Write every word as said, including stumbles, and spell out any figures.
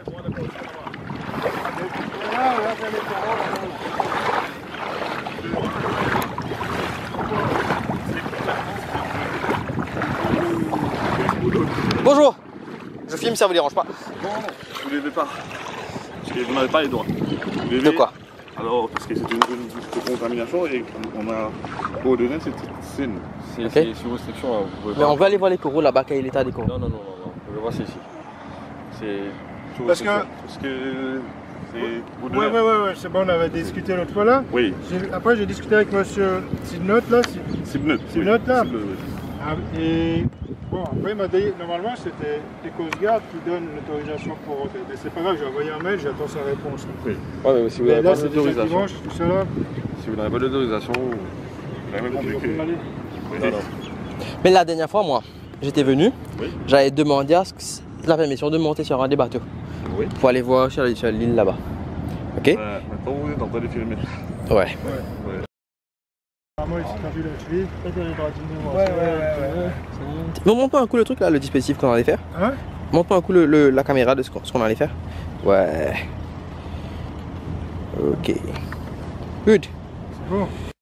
Bonjour. Je filme, ça vous dérange pas? Non, non, vous ne levez pas. Parce que vous n'avez pas les droits. Vous levez, de quoi? Alors, parce que c'est une zone de contamination et on a ordonné cette scène. C'est okay. sous restriction. Hein, vous pouvez Mais pas... on veut aller voir les coraux là-bas, quel est l'état des coraux? Non, non, non, non, non. Je vais voir c'est ici. C'est sous Parce que, restriction. parce que c'est... Oui, oui, oui, ouais, c'est bon, on avait discuté l'autre fois là. Oui. Après, j'ai discuté avec monsieur Sidnot là. Sidnot. Sidnot là. Sidnot, oui. Ah, et bon, après, il m'a dit, normalement, c'était les Coast Guard qui donnent l'autorisation pour rentrer. Mais c'est pas grave, j'ai envoyé un mail, j'attends sa réponse. Oui. Ouais, mais si vous Mais n'avez là, pas c'est déjà d'autorisation. dimanche, tout ça là. Si vous n'avez pas d'autorisation, vous Vous avez compris que... Oui. non, non. Mais la dernière fois, moi, j'étais venu, Oui. j'avais demandé à ce que la permission de monter sur un des bateaux. Oui. Pour aller voir sur l'île là-bas. Ok? Euh, maintenant, vous êtes en train de filmer. Ouais. Ouais. Moi, ici, t'as vu la cheville. Ouais, ouais, ouais, ouais. Bon, montre-moi un coup le truc là, le dispositif qu'on allait faire. Hein? Montre-moi un coup le, le- la caméra de ce qu'on ce qu'on allait faire. Ouais. Ok. Good. C'est bon.